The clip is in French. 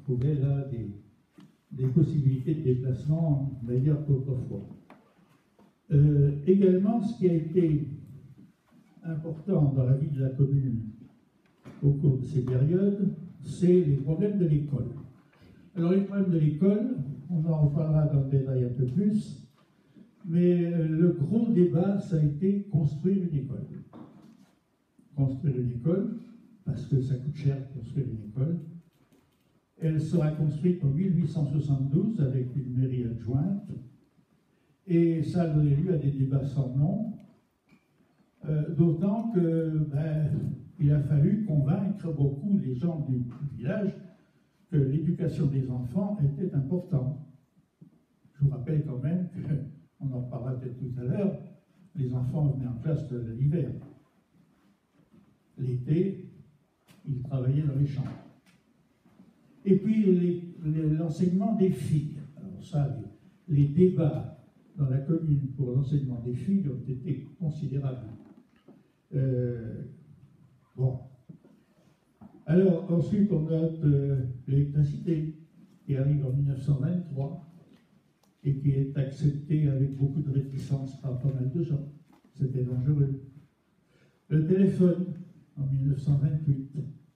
trouvait là des possibilités de déplacement meilleures qu'autrefois. Également, ce qui a été important dans la vie de la commune au cours de ces périodes, c'est les problèmes de l'école. Alors les problèmes de l'école, on en reparlera dans le détail un peu plus, mais le gros débat, ça a été construire une école. Construire une école, parce que ça coûte cher de construire une école. Elle sera construite en 1872 avec une mairie adjointe, et ça a donné lieu à des débats sans nom, d'autant que il a fallu convaincre beaucoup les gens du village que l'éducation des enfants était importante. Je vous rappelle quand même qu'on en parlera peut-être tout à l'heure, les enfants venaient en classe l'hiver. L'été, ils travaillaient dans les champs. Et puis l'enseignement des filles. Alors ça, les débats dans la commune pour l'enseignement des filles ont été considérables. Bon. Alors ensuite, on note l'électricité qui arrive en 1923 et qui est acceptée avec beaucoup de réticence par pas mal de gens. C'était dangereux. Le téléphone en 1928.